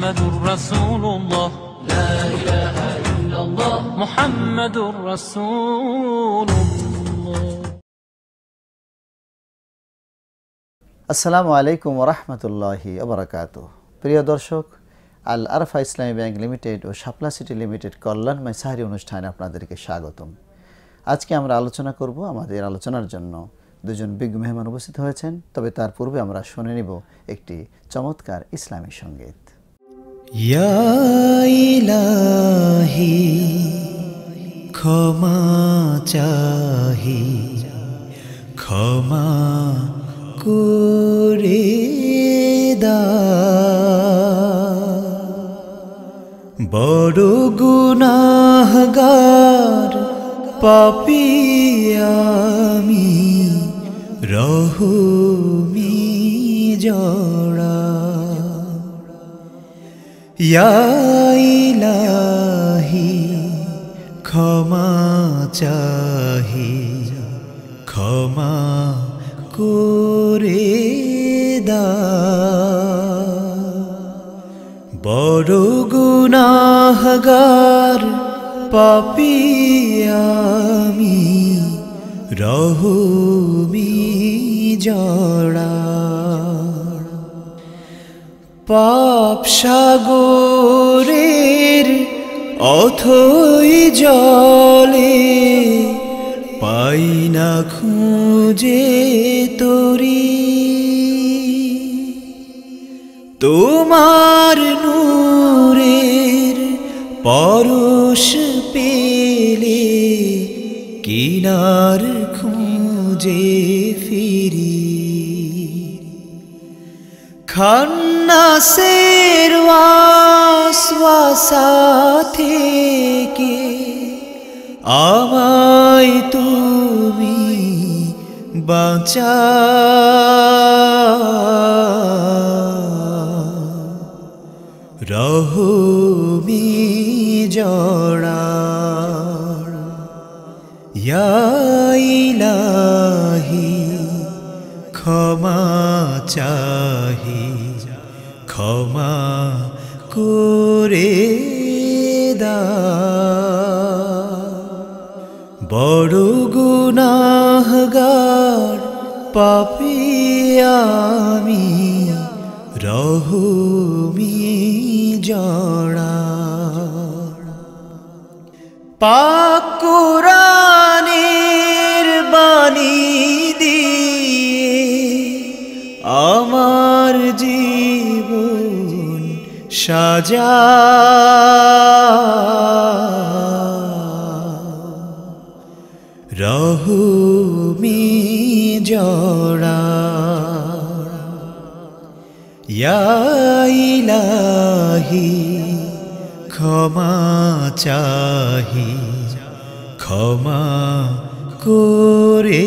মুহাম্মাদুর রাসূলুল্লাহ লা ইলাহা ইল্লাল্লাহ মুহাম্মাদুর রাসূলুল্লাহ। আসসালামু আলাইকুম ওয়া রাহমাতুল্লাহি ওয়া বারাকাতুহু। প্রিয় দর্শক, আল আরফা ইসলামী ব্যাংক লিমিটেড ও শাপলা সিটি লিমিটেড কল্যাণময় সাহারি অনুষ্ঠানে আপনাদেরকে স্বাগতম। আজকে আমরা আলোচনা করব, আমাদের আলোচনার জন্য দুজন বিজ্ঞ মেহমান উপস্থিত হয়েছেন। তবে তার পূর্বে আমরা শুনে নিব একটি চমৎকার ইসলামী সঙ্গীত। ইয়া ইলাহি ক্ষমা চাহি, ক্ষমা করে দাও, বড় গুনাহগার পাপী আমি, রহমি জড়া। ইয়া ইলাহি ক্ষমা চাহি, ক্ষমা করে দাও, বড় গুনাহগার পাপী আমি, রহমি জড়া। পাপ সাগরের অথই জলে পাই না খুঁজে তরি, তোমার নূরের পরশ পেলে কিনার খুঁজে ফিরি। খান্নাসের ওয়াসওয়াসা থেকে আমায় তুমি বাঁচাও, রহমি জড়া। ইয়া ইলাহি ক্ষমা চাহি, ক্ষমা করে দাও, বড় গুনাহগার পাপী আমি, রহমি জড়া। পাক কোরআনের বাণী দিয়ে আমার জীবন সাজা, রহমি জড়া। ইয়া ইলাহি ক্ষমা চাহি, ক্ষমা করে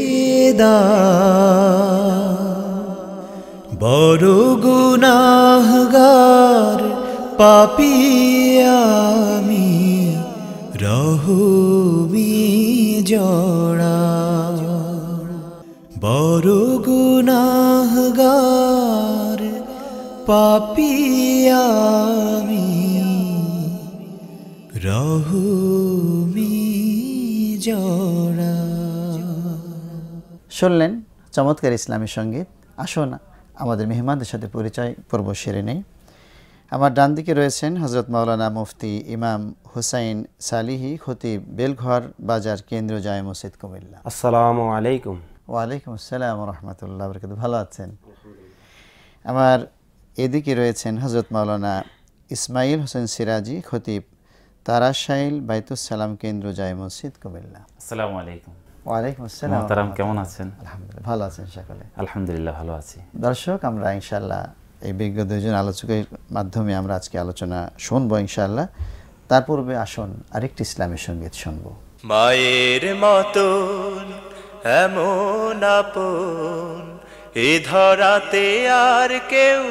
দাও, বড় গুনাহগার পাপী আমি, রহমি জড়া। বড় গুনাহগার পাপী আমি, রহমি জড়া। শুনলেন চমৎকার ইসলামী সঙ্গীত। আসুন আমাদের মেহমানদের সাথে পরিচয় পর্ব সেরে নেই। আমার ডান দিকে রয়েছেন হযরত মাওলানা মুফতি ইমাম হুসাইন সালিহি, খতিব, বেলঘর বাজার কেন্দ্রীয় জামে মসজিদ, কুমিল্লা। আসসালামু আলাইকুম। ওয়ালাইকুম আসসালাম ওয়া রাহমাতুল্লাহি ওয়া বারাকাতুহু। ভালো আছেন? আমার এদিকে রয়েছেন হযরত মাওলানা ইসমাইল হোসেন সিরাজি, খতিব, তারাশাইল বাইতুস সালাম কেন্দ্র জামে মসজিদ, কুমিল্লা। আসসালামু আলাইকুম। ওয়ালাইকুম আসসালাম। মোহতারাম, কেমন আছেন? আলহামদুলিল্লাহ, ভালো আছেন সকলে? আলহামদুলিল্লাহ, ভালো আছি। দর্শক, আমরা ইনশাআল্লাহ এই বিজ্ঞ দুইজন আলোচকের মাধ্যমে আমরা আজকে আলোচনা শুনবো ইনশাআল্লাহ। তার পূর্বে আসুন আরেকটি ইসলামী সঙ্গীত শুনবো। মায়ের মতন এমন আপন এ ধরাতে আর কেউ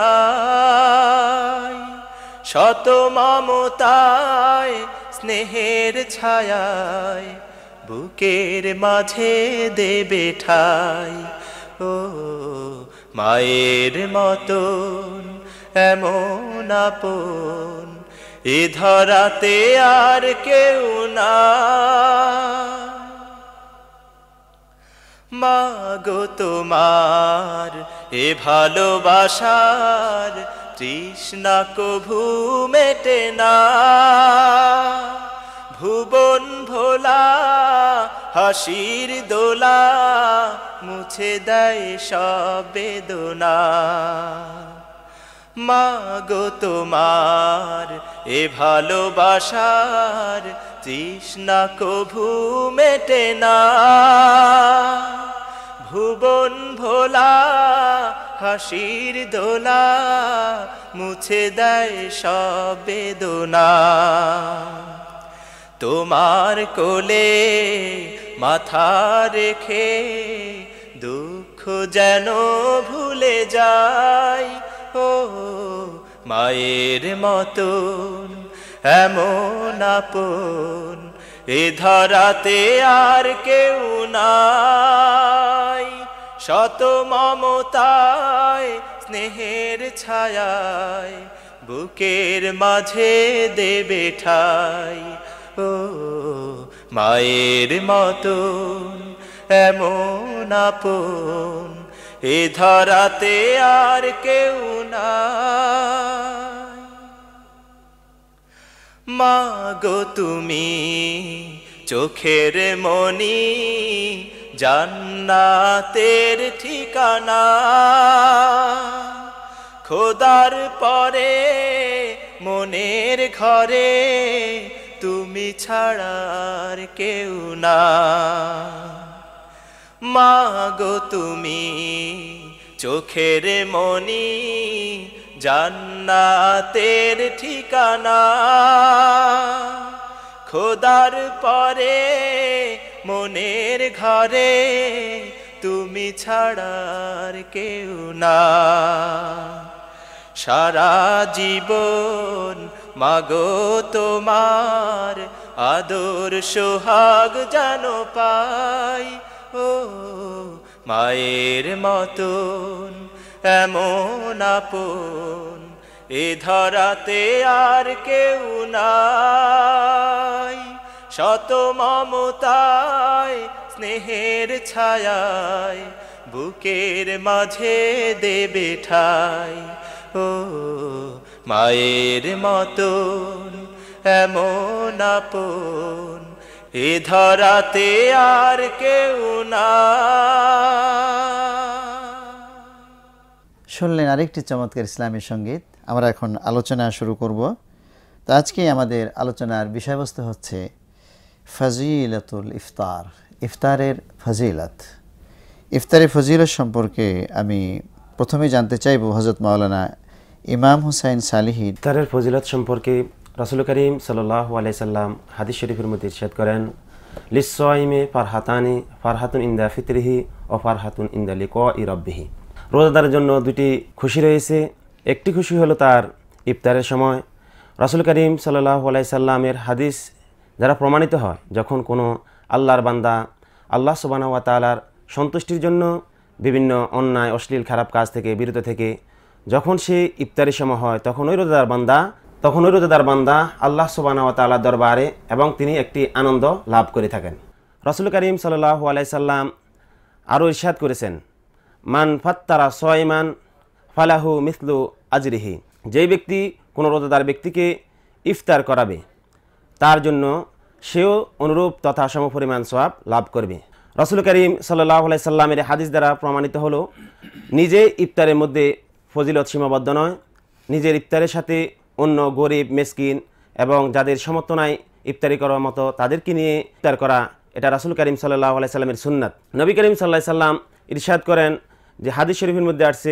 নাই, শত মমতায় স্নেহের ছায়ায় বুকের মাঝে দেবে ঠাই। ও মায়ের মতন এমন আপন এ ধরাতে আর কেউ না। মাগো তোমার এ ভালোবাসার তৃষ্ণা কভু মেটে না। ভুবন ভোলা হাসির দোলা মুছে দেয় সব বেদনা। মাগো তোমার এ ভালোবাসার তৃষ্ণা কভু মেটে না। ভুবন ভোলা হাসির দোলা মুছে দেয় সব বেদনা। তোমার কোলে মাথা রেখে দুঃখ যেন ভুলে যায়। ও মায়ের মতন এমন আপন এ ধরাতে আর কেউ নাই। শত মমতায় স্নেহের ছায়ায় বুকের মাঝে দেবে ঠাই। ও মায়ের মতন এমন আপন এ ধরাতে আর কেউ নাই। মাগো তুমি চোখের মনি জান্নাতের ঠিকানা। খোদার পরে মনের ঘরে তুমি ছাড়ার কেউ না। মাগো তুমি চোখের মনি জান্নাতের ঠিকানা। খোদার পরে মনের ঘরে তুমি ছাড়ার কেউ না। সারা জীবন মাগো তোমার আদর সোহাগ যেন পাই। ও মায়ের মতন এমন আপন এ ধরাতে আর কেউ নাই। শত মমতায় স্নেহের ছায়ায় বুকের মাঝে দেবে ঠাই। ও মায়ের মতন এমন আপন এ ধরাতে আর কেউ না। শুনলেন আরেকটি চমৎকার ইসলামী সঙ্গীত। আমরা এখন আলোচনা শুরু করব। তো আজকে আমাদের আলোচনার বিষয়বস্তু হচ্ছে ফজিলাতুল ইফতার, ইফতারের ফজিলত। ইফতারের ফজিলত সম্পর্কে আমি প্রথমে জানতে চাইব হযরত মাওলানা ইমাম হুসাইন সালিহি। ইফতারের ফজিলত সম্পর্কে রাসূল করিম সাল্লাল্লাহু আলাইহি সাল্লাম হাদিস শরীফের মধ্যে ইরশাদ করেন, লিস-সাইমি ফারহাতানি, ফারহাতুন ইনদা ফিতরিহি ওয়া ফারহাতুন ইনদা লিকাই রাব্বিহি। রোজাদারের জন্য দুটি খুশি রয়েছে। একটি খুশি হলো তার ইফতারের সময়। রাসূল করিম সাল্লাল্লাহু আলাইহি সাল্লামের হাদিস যারা প্রমাণিত হয়, যখন কোনো আল্লাহর বান্দা আল্লাহ সুবহানাহু ওয়া তাআলার সন্তুষ্টির জন্য বিভিন্ন অন্যায় অশ্লীল খারাপ কাজ থেকে বিরত থেকে যখন সে ইফতারের সময় হয়, তখন ওই রোজাদার বান্দা আল্লাহ সুবহানাহু ওয়া তাআলার দরবারে এবং তিনি একটি আনন্দ লাভ করে থাকেন। রাসূল করিম সাল্লাল্লাহু আলাইহি সাল্লাম আরও ইরশাদ করেছেন, মান ফাত্তারা সাইমান ফালাহু মিসলু আজরিহি। যেই ব্যক্তি কোনো রোজাদার ব্যক্তিকে ইফতার করাবে, তার জন্য সেও অনুরূপ তথা সমপরিমাণ সওয়াব লাভ করবে। রাসূল করিম সাল্লাল্লাহু আলাইহি সাল্লামের হাদিস দ্বারা প্রমাণিত হলো, নিজে ইফতারের মধ্যে ফজিলত সীমাবদ্ধ নয়, নিজের ইফতারের সাথে অন্য গরিব মিসকিন এবং যাদের সামর্থ্য নাই ইফতারি করার মতো তাদেরকে নিয়ে ইফতার করা, এটা রাসূল করিম সাল্লাল্লাহু আলাইহি সাল্লামের সুন্নাত। নবী করিম সাল্লাল্লাহু আলাইহি সাল্লাম ইরশাদ করেন যে হাদিস শরীফের মধ্যে আসছে,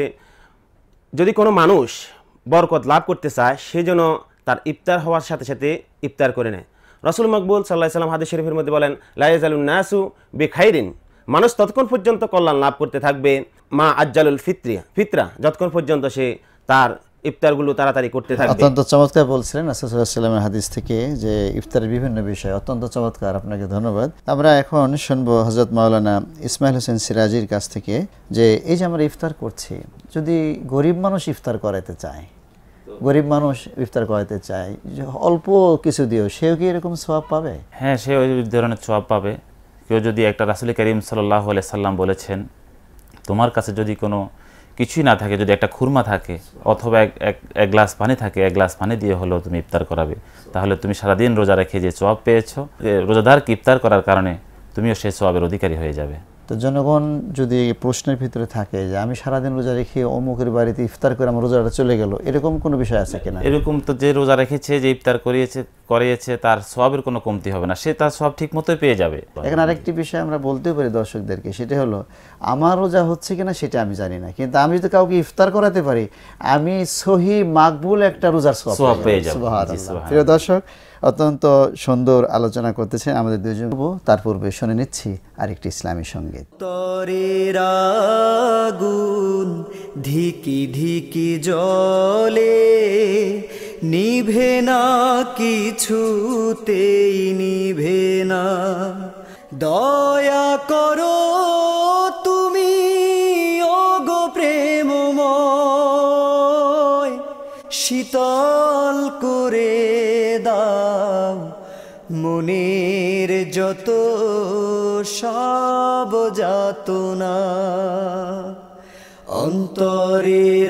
যদি কোনো মানুষ বরকত লাভ করতে চায় সে যেন তার ইফতার হওয়ার সাথে সাথে ইফতার করে নেয়। রাসূল মকবুল সাল্লাল্লাহু আলাইহি সাল্লাম হাদিস শরীফের মধ্যে বলেন, লা ইয়াজালুন নাসু বিখাইরিন, মানুষ ততক্ষণ পর্যন্ত কল্যাণ লাভ করতে থাকবে মা আজ্জালুল ফিতরা, যতক্ষণ পর্যন্ত সে তার ইফতারগুলো তাড়াতাড়ি করতে থাকবে। অত্যন্ত চমৎকার বলছিলেন রাসূল সাল্লাল্লাহু আলাইহি ওয়াসাল্লামের হাদিস থেকে যে ইফতারের বিভিন্ন বিষয়, অত্যন্ত চমৎকার, আপনাকে ধন্যবাদ। আমরা এখন শুনবো হযরত মাওলানা ইসমাইল হোসেন সিরাজির কাছ থেকে যে এই যে আমরা ইফতার করছি, যদি গরিব মানুষ ইফতার করাতে চায় গরিব মানুষ ইফতার করাতে চায়, যে অল্প কিছু দিও, সেও কি এরকম সওয়াব পাবে? হ্যাঁ, সে ওই ধরনের সওয়াব পাবে। কেউ যদি একটা, রাসূল করিম সাল্লাল্লাহু আলাইহি সাল্লাম বলেছেন, তোমার কাছে যদি কোনো কিছুই না থাকে, যদি একটা খুরমা থাকে অথবা এক গ্লাস পানি থাকে, এক গ্লাস পানি দিয়ে হলেও তুমি ইফতার করাবে, তাহলে তুমি সারাদিন রোজা রেখে যে সওয়াব পেয়েছো, রোজাদারকে ইফতার করার কারণে তুমিও সেই সওয়াবের অধিকারী হয়ে যাবে। তো জনগণ যদি প্রশ্নের ভিতরে থাকে যে আমি সারাদিন রোজা রেখে অমুকের বাড়িতে ইফতার করে আমার রোজাটা চলে গেল, এরকম কোনো বিষয় আছে কিনা? এরকম তো, যে রোজা রেখেছে, যে ইফতার করিয়েছে তার সওয়াবের কোনো কমতি হবে না, সে তার সওয়াব ঠিক মতোই পেয়ে যাবে। এখানে আরেকটি বিষয় আমরা বলতেও পারি দর্শকদেরকে, সেটা হলো আমার রোজা হচ্ছে কিনা সেটা আমি জানি না, কিন্তু আমি যদি কাউকে ইফতার করাতে পারি, আমি সহি মাকবুল একটা রোজার সওয়াব পেয়ে যাব। সুবহানাল্লাহ। প্রিয় দর্শক, অত্যন্ত সুন্দর আলোচনা করতেছেন আমাদের দুজন। তার পূর্বে শুনে নিচ্ছি আরেকটি ইসলামী সঙ্গীত। তরের আগুন ধিকি ধিকি জ্বলে, নিভে না কিছুতেই নিভে না, দয়া করো তুমি ওগো প্রেমময়, শীতল করে দাও মনের যত সব যাতনা, অন্তরের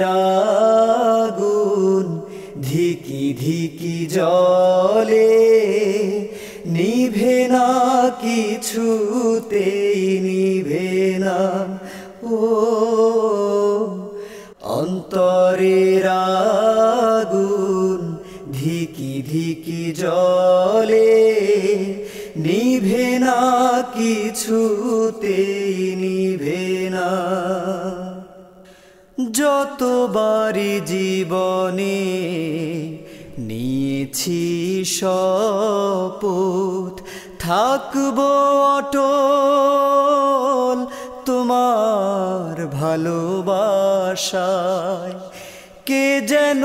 আগুন ধিকি ধিকি জ্বলে, নিভে না কিছুতেই নিভে না, ও অন্তরের আগুন ধিকি ধিকি জ্বলে, নিভে না কিছুতেই নিভে না। যতবারই জীবনে নিয়েছি শপথ, থাকবো অটল তোমার ভালোবাসায়, কে যেন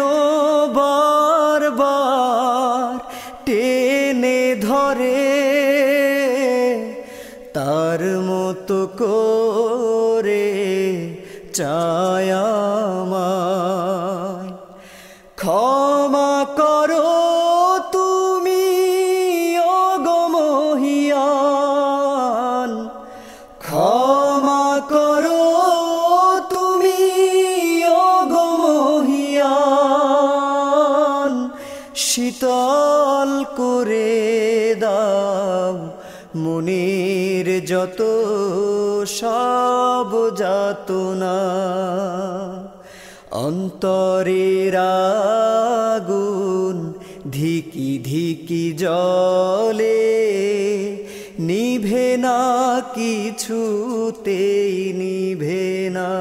বারবার টেনে ধরে, তার মতো করে চায় আমায়, ক্ষমা করো তুমি ওগো মহিয়ান, ক্ষমা করো তুমি ওগো মহিয়ান, শীতল করে দাও মনের যত সব যাতনা, অন্তরের আগুন ধিকি ধিকি জ্বলে, নিভে না কিছুতেই নিভে না।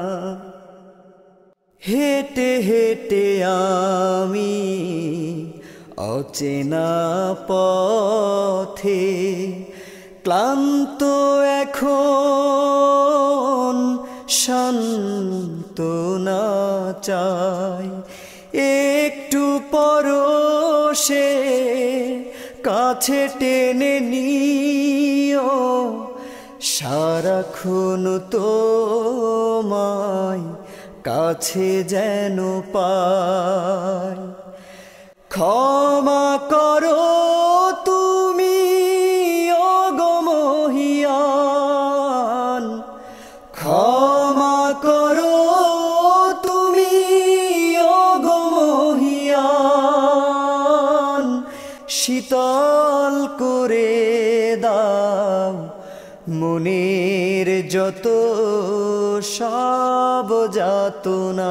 হেঁটে হেঁটে আমি অচেনা পথে, ক্লান্ত এখন সান্ত্বনা চাই, একটু পরশে কাছে টেনে নিও, সারাক্ষণ তোমায় কাছে যেন পাই, ক্ষমা করো তুমি ওগো মহিয়ান, ক্ষমা করো তুমি ওগো মহিয়ান, শীতল করে দাও মনের যত সব যাতনা,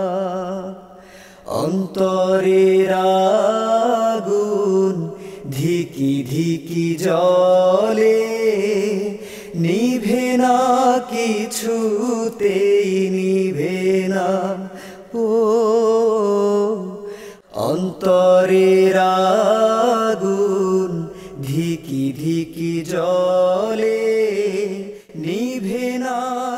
অন্তরের আগুন ধিকি ধিকি জ্বলে, নিভে না কিছুতেই নিভে না, ও অন্তরের আগুন ধিকি ধিকি জ্বলে, নিভে না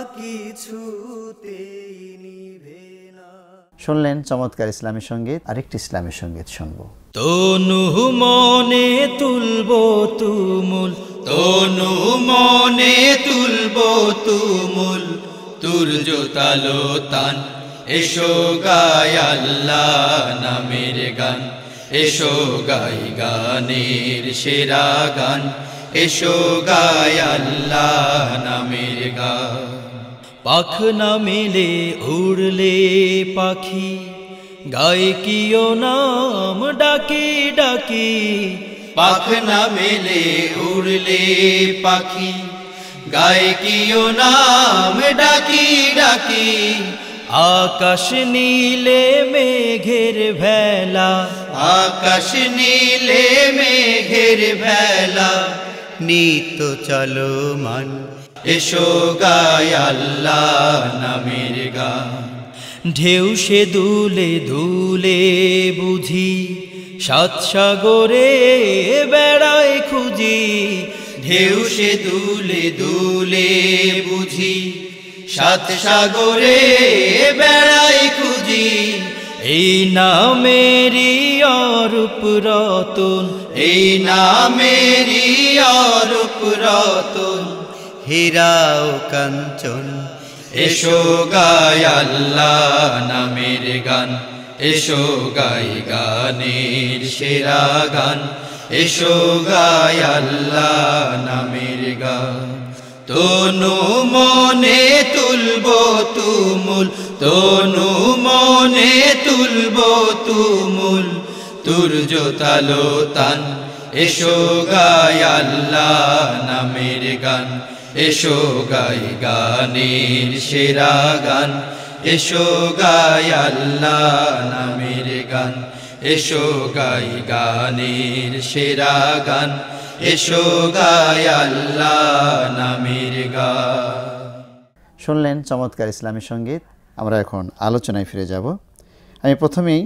কিছুতেই নিভে না। শুনলেন চমৎকার ইসলামী সঙ্গীত। আরেকটি ইসলামী সঙ্গীত শুনবো। তনু মনে তুলবো তুমুল, তনু মনে তুলবো তুমুল, তুর্য তালো তান এসো গাই আল্লাহ নামের গান, এসো গাই গানের সেরা গান, এসো গাই আল্লাহ নামের গান। পাখ না মেলে উড়লে পাখি, গায়ে কিও নাম ডাকি ডাকি। পাখ না মেলে উড়লে পাখি, গায়ে কিও নাম ডাকি ডাকি। আকাশ নীলে মেঘের ভেলা, আকাশ নীলে মেঘের ভেলা, নিত্য চলমান এসো গাই আল্লাহ নামের গান। ঢেউ সে দুলে দুলে বুঝি, সাত সাগরে বেড়ায় খুঁজি। ঢেউ সে দুলে দুলে বুঝি, সাত সাগরে বেড়ায় খুঁজি। এই নামেরই অরূপ রতন, এই নামেরই অরূপ রতন, হীরা ও কাঞ্চন। এসো গাই আল্লাহ নামের গান, এসো গাই গানের সেরা গান, এসো গাই আল্লাহ নামের গান। তনু মনে তুলবো তুমুল, তনু মনে তুলবো তুমুল, তুর্য তালো তান। এসো গাই আল্লাহ নামের গান, এসো গাই গানের সেরা গান, এসো গাই আল্লাহ নামের গান, এসো গাই গানের সেরা গান, এসো গাই আল্লাহ নামের গান। শুনলেন চমৎকার ইসলামী সঙ্গীত। আমরা এখন আলোচনায় ফিরে যাব। আমি প্রথমেই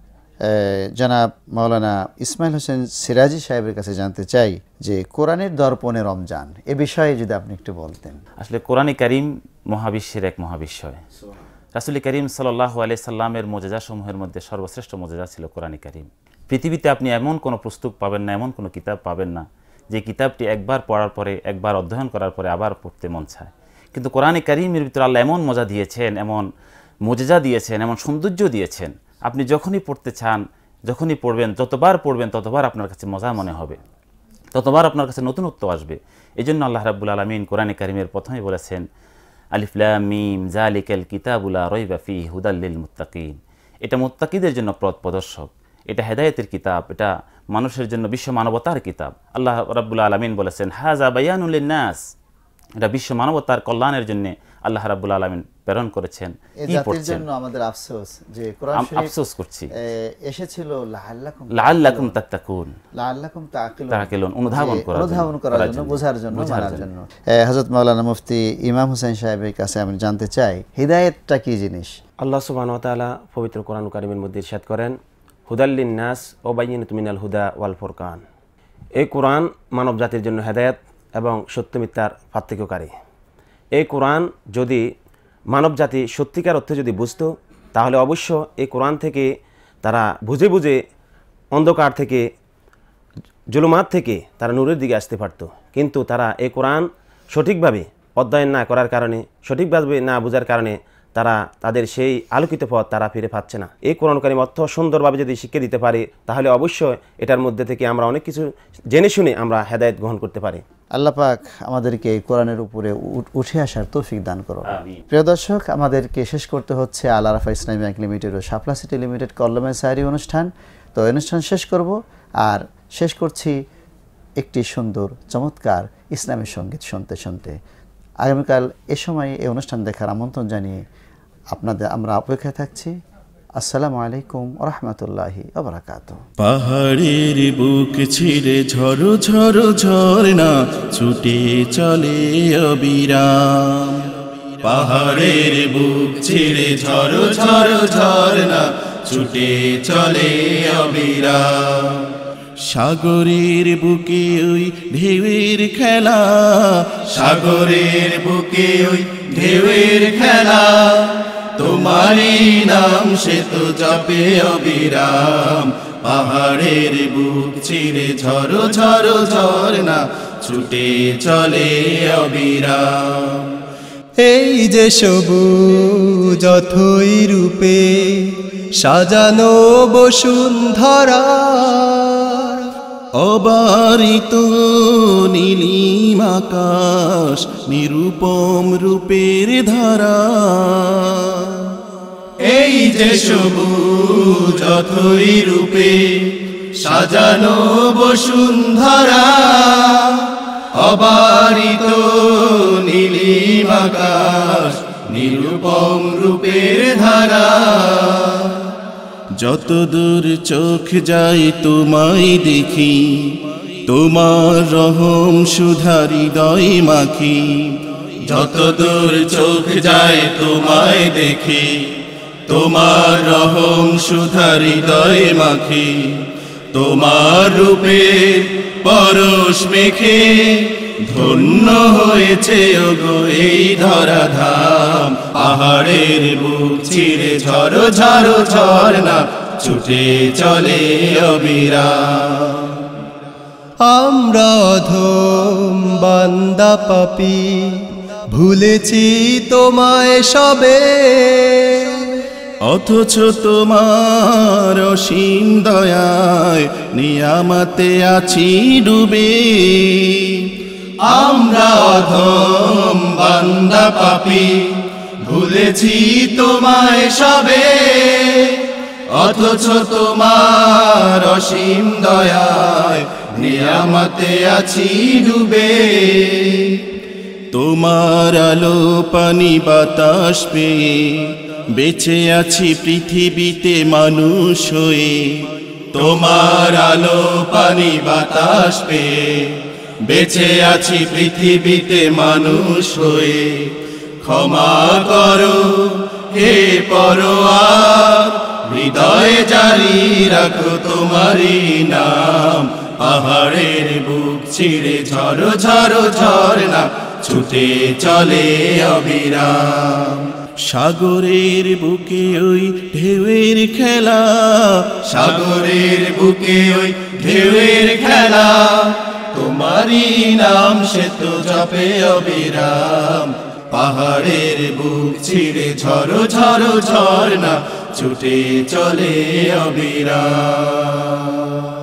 জনাব মাওলানা ইসমাইল হোসেন সিরাজি সাহেবের কাছে জানতে চাই যে কোরআনের দর্পণে রমজান এ বিষয়ে যদি আপনি একটু বলতেন। আসলে কোরআনে কারীম মহাবিশ্বের এক মহাবিশ্বয়। রাসূল করিম সাল্লাল্লাহু আলাইহি সাল্লামের মুজিজাসমূহের মধ্যে সর্বশ্রেষ্ঠ মুজিজা ছিল কোরআনে কারীম। পৃথিবীতে আপনি এমন কোনো পুস্তক পাবেন না, এমন কোনো কিতাব পাবেন না যে কিতাবটি একবার পড়ার পরে, একবার অধ্যয়ন করার পরে আবার পড়তে মন চায়। কিন্তু কোরআনে কারীমের ভিতরে আল্লাহ এমন মজা দিয়েছেন, এমন মুজিজা দিয়েছেন, এমন সৌন্দর্য দিয়েছেন, আপনি যখনই পড়তে চান, যখনই পড়বেন, যতবার পড়বেন ততবার আপনার কাছে মজা মনে হবে, ততবার আপনার কাছে নতুনত্ব আসবে। এই জন্য আল্লাহ রাব্বুল আলামিন কোরআনে কারীমের প্রথমে বলেছেন আলিফ লাম মিম যালিকাল কিতাবু লা রাইবা ফীহি হুদাল লিল মুত্তাকিন। এটা মুত্তাকিদের জন্য পথ প্রদর্শক, এটা হেদায়েতের কিতাব, এটা মানুষের জন্য বিশ্ব মানবতার কিতাব। আল্লাহ রাব্বুল আলামিন বলেছেন হাযা বায়ানুল লিন-নাস, এটা বিশ্ব মানবতার কল্যাণের জন্য আল্লাহ রাব্বুল আলামিন প্রেরণ করেছেন। এই জাতির জন্য আমাদের আফসোস যে কোরআন শরীফ আফসোস করছি এসেছিল লাআল্লাকুম তাত্তাকুন, লাআল্লাকুম তাআকিলুন, অনুধাবন করার জন্য, বোঝার জন্য, মানার জন্য। হযরত মাওলানা মুফতি ইমাম হোসেন সাহেবের কাছে আমি জানতে চাই হিদায়াতটা কি জিনিস? আল্লাহ সুবহানাহু ওয়া তাআলা পবিত্র কোরআন কারীমের মধ্যে ইরশাদ করেন হুদাল লিন-নাস ওয়া বায়িনাতুম মিনাল হুদা ওয়াল ফুরকান। এই কোরআন মানব জাতির জন্য হেদায়েত এবং সত্য মিথ্যার পার্থক্যকারী। এই কোরআন যদি মানব জাতি সত্যিকার অর্থে যদি বুঝতো, তাহলে অবশ্য এই কোরআন থেকে তারা বুঝে বুঝে অন্ধকার থেকে, জুলুমাত থেকে তারা নূরের দিকে আসতে পারত। কিন্তু তারা এই কোরআন সঠিকভাবে অধ্যয়ন না করার কারণে, সঠিকভাবে না বোঝার কারণে তারা তাদের সেই আলোকিত পথ তারা ফিরে পাচ্ছে না। এই কোরআন কারীম অর্থ সুন্দরভাবে যদি শিক্ষা দিতে পারি, তাহলে অবশ্যই এটার মধ্যে থেকে আমরা অনেক কিছু জেনে শুনে আমরা হেদায়েত গ্রহণ করতে পারি। আল্লাহ পাক আমাদেরকে কোরআনের উপরে উঠে আসার তৌফিক দান করো। প্রিয় দর্শক, আমাদেরকে শেষ করতে হচ্ছে আল আরাফা ইসলামী ব্যাংক লিমিটেড ও শাপলা সিটি লিমিটেড কল্লমে সাহারি অনুষ্ঠান। তো অনুষ্ঠান শেষ করব, আর শেষ করছি একটি সুন্দর চমৎকার ইসলামী সঙ্গীত শুনতে শুনতে। আগামীকাল এ সময় এই অনুষ্ঠান দেখার আমন্ত্রণ জানিয়ে আমরা অপেক্ষায় থাকছি। আসসালামু আলাইকুম ওয়া রাহমাতুল্লাহি ওয়া বারাকাতুহু। পাহাড়ের বুক ছিঁড়ে ঝড়ো ঝড়ো ঝরনা ছুটে চলে অবিরাম। পাহাড়ের বুক ছিঁড়ে ঝড়ো ঝড়ো ঝরনা ছুটে চলে অবিরাম। সাগরের বুকে ওই ঢেউয়ের খেলা, সাগরের বুকে ওই ঢেউয়ের খেলা, তোমারই নাম সে তো জপে অবিরাম। পাহাড়ের বুক ছিঁড়ে ঝড়ো ঝড়ো ঝরনা ছুটে চলে অবিরাম। এই যে সবুজ অথই রূপে সাজানো বসুন্ধরা, অবারিত নীলিম আকাশ নিরূপম রূপের ধারা। এই যে সবুজ অথই রূপে সাজানো বসুন্ধরা, অবারিত নীলিম আকাশ নিরূপম রূপের ধারা। যত দূর চোখ যায় তোমায় দেখি, তোমার রহম সুধা হৃদয় মাখি। যত দূর চোখ যায় তোমায় দেখি, তোমার রহম সুধা হৃদয় মাখি। তোমার রূপে পরশ মেখে ধন্য হয়েছে ওগো এই ধরাধাম। পাহাড়ের বুক চিরে ঝড়ো ঝড়ো ঝরনা ছুটে চলে অবিরাম। আমরা অধম বান্দা পাপী ভুলেছি তোমায় সবে, অথচ তোমার অসীম দয়ায় নিয়ামতে আছি ডুবে। আমরা অধম বান্দা পাপী ভুলেছি তোমায় সবে, অথচ তোমার অসীম দয়ায় নিয়ামতে আছি ডুবে। তোমার আলো পানি বাতাস পেয়ে বেঁচে আছি পৃথিবীতে মানুষ হয়ে। তোমার আলো পানি বাতাস পেয়ে বেঁচে আছি পৃথিবীতে মানুষ হয়ে। ক্ষমা করো হে পরোয়ার, হৃদয়ে জারি রাখো তোমারই নাম। পাহাড়ের বুক ছিঁড়ে ঝড়ো ঝড়ো ঝরনা ছুটে চলে অবিরাম। সাগরের বুকে ওই ঢেউয়ের খেলা, সাগরের বুকে ওই ঢেউয়ের খেলা। তোমারই নাম সে তো জপে অবিরাম। পাহাড়ের বুক ছিঁড়ে ঝড়ো ঝড়ো ঝরনা ছুটে চলে অবিরাম।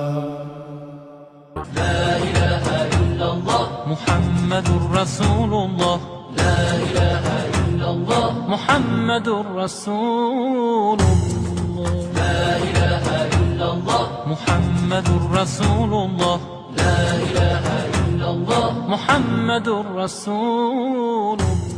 মুহাম্মাদুর রাসূলুল্লাহ, লা ইলাহা ইল্লাল্লাহ মুহাম্মাদুর রাসূলুল্লাহ, লা ইলাহা ইল্লাল্লাহ মুহাম্মাদুর রাসূলুল্লাহ, লা ইলাহা ইল্লাল্লাহ মুহাম্মাদুর রাসূলুল্লাহ।